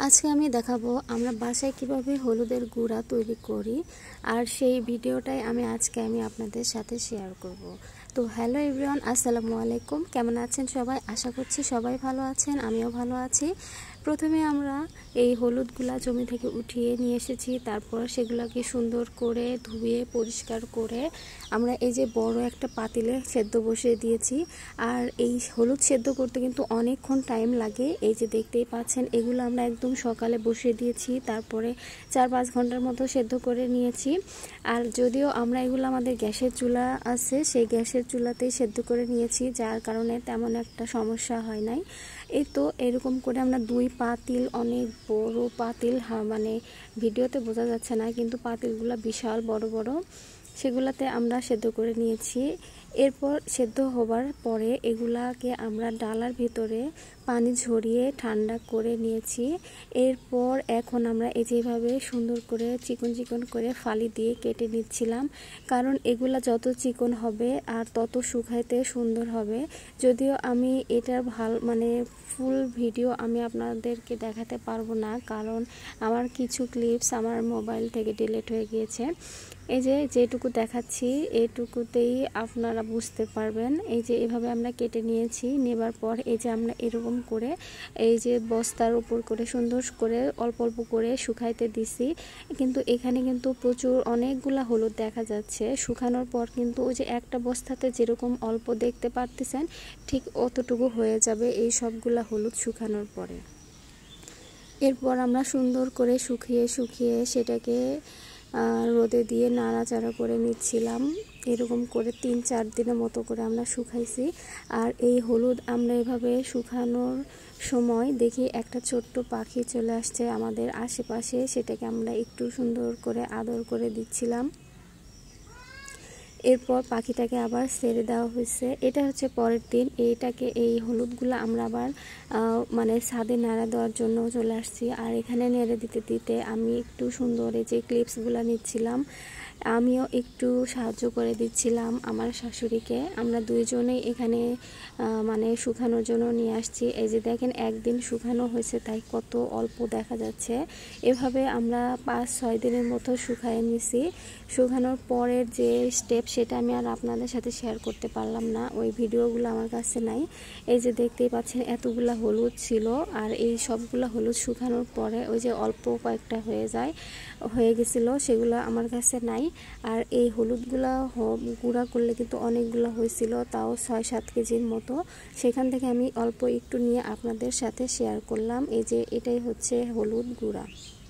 আজকে আমি দেখাবো আমরা বাসায় কিভাবে হলুদের গুঁড়া তৈরি করি আর সেই ভিডিওটাই আজকে আপনাদের সাথে শেয়ার করব। তো হ্যালো এভরিওয়ান, আসসালামু আলাইকুম। কেমন আছেন সবাই? আশা করছি সবাই ভালো আছেন, আমিও ভালো আছি। প্রথমে আমরা এই হলুদগুলা জমি থেকে উঠিয়ে নিয়ে এসেছি, তারপর সেগুলোকে সুন্দর করে ধুয়ে পরিষ্কার করে আমরা এই যে বড় একটা পাতিলে সেদ্ধ বসিয়ে দিয়েছি। আর এই হলুদ সেদ্ধ করতে কিন্তু অনেকক্ষণ টাইম লাগে। এই যে দেখতেই পাচ্ছেন, এগুলো আমরা একদম সকালে বসিয়ে দিয়েছি, তারপরে 4-5 ঘন্টার মতো সেদ্ধ করে নিয়েছি। আর যদিও আমরা এগুলো আমাদের গ্যাসের চুলা আছে, সেই গ্যাসের চুলাতেই সেদ্ধ করে নিয়েছি, যার কারণে তেমন একটা সমস্যা হয় নাই। এই তো এরকম করে আমরা 2 পাতিল, অনেক বড় পাতিল, মানে ভিডিওতে বোঝা যাচ্ছে না কিন্তু পাতিলগুলো বিশাল বড় বড়, সেগুলাতে আমরা সেদ্ধ করে নিয়েছি। এরপর সেদ্ধ হবার পরে এগুলাকে আমরা ডালার ভিতরে পানি ঝরিয়ে ঠান্ডা করে নিয়েছি। এরপর এখন আমরা যেভাবে সুন্দর করে চিকন চিকন করে ফালি দিয়ে কেটে নিচ্ছিলাম, কারণ এগুলা যত চিকন হবে আর তত শুকাইতে সুন্দর হবে। যদিও আমি এটার ফুল ভিডিও আমি আপনাদেরকে দেখাতে পারবো না, কারণ আমার কিছু ক্লিপস আমার মোবাইল থেকে ডিলিট হয়ে গিয়েছে। এই যে যেটুকু দেখাচ্ছি এইটুকুতেই আপনারা বুঝতে পারবেন। এই যে এভাবে আমরা কেটে নিয়েছি, নেবার পর এই যে আমরা এরকম করে এই যে বস্তার উপর করে সুন্দর করে অল্প অল্প করে শুকাইতে দিছি। কিন্তু এখানে কিন্তু প্রচুর অনেকগুলা হলুদ দেখা যাচ্ছে। শুকানোর পর কিন্তু ওই যে একটা বস্তাতে যেরকম অল্প দেখতে পারতেছেন, ঠিক অতটুকু হয়ে যাবে এই সবগুলা হলুদ শুকানোর পরে। এরপর আমরা সুন্দর করে শুকিয়ে সেটাকে রোদে দিয়ে নাড়াচাড়া করে নিচ্ছিলাম। এরকম করে 3-4 দিনের মতো করে আমরা শুকাইছি। আর এই হলুদ আমরা এভাবে শুকানোর সময় দেখি একটা ছোট্ট পাখি চলে আসছে আমাদের আশেপাশে, সেটাকে আমরা একটু সুন্দর করে আদর করে দিচ্ছিলাম। এরপর পাখিটাকে আবার ছেড়ে দেওয়া হয়েছে। এটা হচ্ছে পরের দিন। এই হলুদগুলো আমরা আবার ছাদে নাড়া দেওয়ার জন্য চলে আসছি। আর এখানে নেড়ে দিতে দিতে আমি একটু সুন্দর এই যে ক্লিপসগুলো নিচ্ছিলাম, আমিও একটু সাহায্য করে দিচ্ছিলাম আমার শাশুড়িকে। আমরা দুইজনেই এখানে শুকানোর জন্য নিয়ে আসছি। এই যে দেখেন, একদিন শুকানো হয়েছে তাই কত অল্প দেখা যাচ্ছে। এভাবে আমরা 5-6 দিনের মতো শুকায় নিছি। শুকানোর পরের যে স্টেপ সেটা আমি আর আপনাদের সাথে শেয়ার করতে পারলাম না, ওই ভিডিওগুলো আমার কাছে নাই। এই যে দেখতেই পাচ্ছেন এতগুলা হলুদ ছিল, আর এই সবগুলা হলুদ শুকানোর পরে ওই যে অল্প কয়েকটা হয়ে গেছিল, সেগুলো আমার কাছে নাই। আর এই হলুদগুলা গুঁড়া করলে কিন্তু অনেকগুলো হয়েছিল, তাও 6-7 কেজির মতো। সেখান থেকে আমি অল্প একটু নিয়ে আপনাদের সাথে শেয়ার করলাম। এই যে এটাই হচ্ছে হলুদ গুঁড়া।